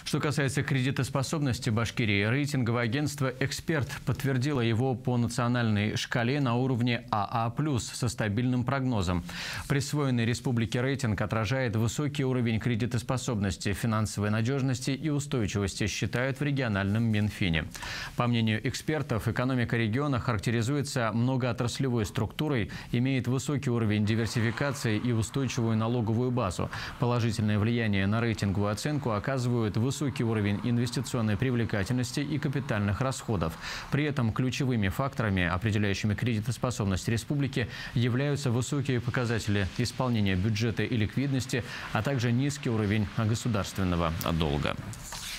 Что касается кредитоспособности Башкирии, рейтинговое агентство «Эксперт» подтвердило его по национальной шкале на уровне АА+, со стабильным прогнозом. Присвоенный республике рейтинг отражает высокий уровень кредитоспособности, финансовой надежности и устойчивости, считают в региональном Минфине. По мнению экспертов, экономика региона характеризуется многоотраслевой структурой, имеет высокий уровень диверсификации и устойчивую налоговую базу. Положительное влияние на рейтинговую оценку оказывают высокий уровень инвестиционной привлекательности и капитальных расходов. При этом ключевыми факторами, определяющими кредитоспособность республики, являются высокие показатели исполнения бюджета и ликвидности, а также низкий уровень государственного долга.